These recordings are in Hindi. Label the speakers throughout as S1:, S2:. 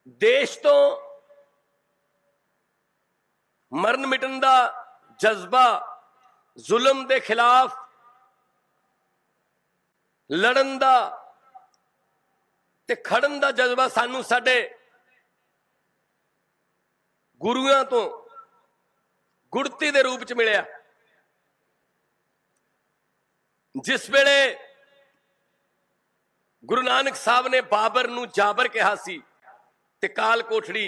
S1: देश तो मरण मिटन का जज्बा, जुल्म के खिलाफ लड़न का ते खड़न का जज्बा सानू साडे गुरुआं तो गुड़ती के रूप च मिलिया। जिस वेले गुरु नानक साहब ने बाबर नू जाबर कहा सी ते काल कोठड़ी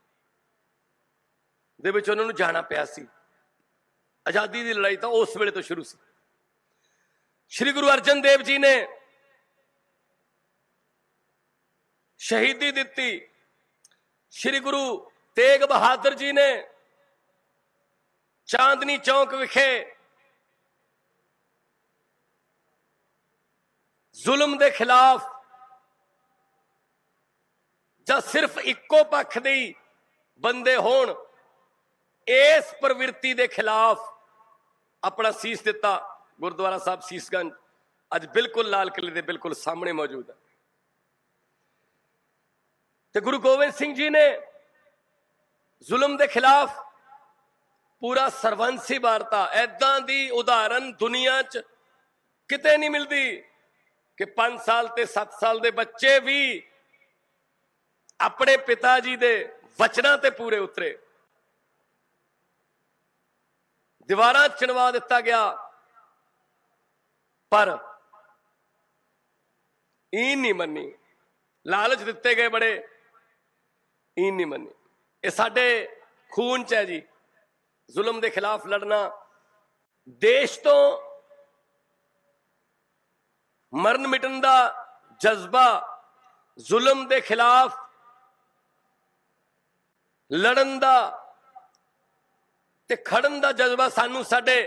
S1: दे विच उन्हां नू जाना पिया सी। आजादी की लड़ाई तो उस वेले तो शुरू सी। श्री गुरु अर्जन देव जी ने शहीदी दिती। श्री गुरु तेग बहादुर जी ने चांदनी चौक विखे जुल्म के खिलाफ ਜਾਂ सिर्फ इको पक्ष दे बंदे होण इस प्रवृत्ति के खिलाफ अपना सीस दिता। गुरुद्वारा साहब सीसगंज अज बिल्कुल लाल किले के बिल्कुल सामने मौजूद है। ते गुरु गोबिंद सिंह जी ने जुल्म के खिलाफ पूरा सरवंसी वारता। ऐदा दी उदाहरण दुनिया च किते नहीं मिलती कि 5 साल ते 7 साल के बच्चे भी अपने पिताजी दे वचनां ते पूरे उतरे। दीवारां चिनवा दिता गया पर ईन नहीं मनी। लालच दिते गए बड़े, ईन नहीं मनी। ये साडे खून च है जी, जुल्म के खिलाफ लड़ना। देश तो मरण मिटन का जज्बा, जुल्म के खिलाफ लड़न का ते खड़न का जज्बा सानू साडे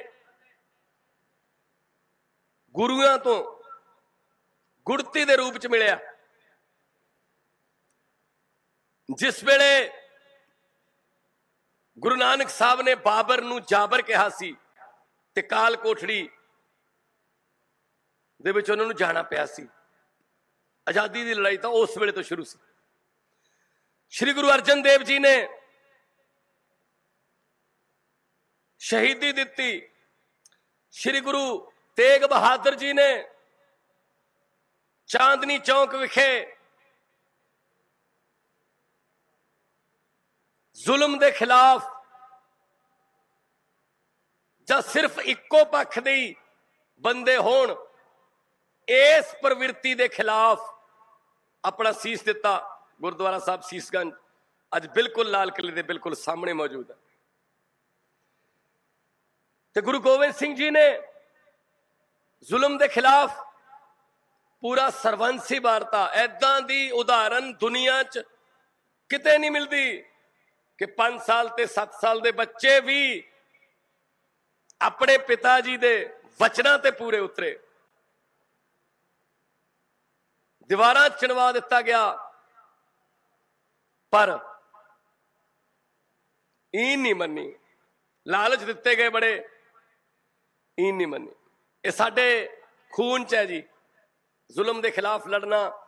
S1: गुरुआं तो गुड़ती के रूप च मिलिया। जिस वेले गुरु नानक साहब ने बाबर नू जाबर कहा सी ते काल कोठड़ी दे विच उन्हां नू जाना पिया सी। आजादी की लड़ाई तो उस वेले तो शुरू सी। श्री गुरु अर्जन देव जी ने शहीदी दिती। श्री गुरु तेग बहादुर जी ने चांदनी चौक विखे जुल्म के खिलाफ ਜਾਂ सिर्फ इको पक्ष दे बंदे होण इस प्रवृत्ति के खिलाफ अपना सीस दिता। गुरुद्वारा साहब सीसगंज अज बिल्कुल लाल किले के बिल्कुल सामने मौजूद है। ते गुरु गोबिंद सिंह जी ने जुल्म के खिलाफ पूरा सरवंसी वारता। ऐदा दी उदाहरण दुनिया च किते नहीं मिलती कि 5 साल ते 7 साल के बच्चे भी अपने पिताजी दे वचनां ते पूरे उतरे। दीवारां चिनवा दिता गया पर ईन नहीं मनी। लालच दिते गए बड़े, ईन नहीं मनी। ये साडे खून च है जी, जुल्म के खिलाफ लड़ना।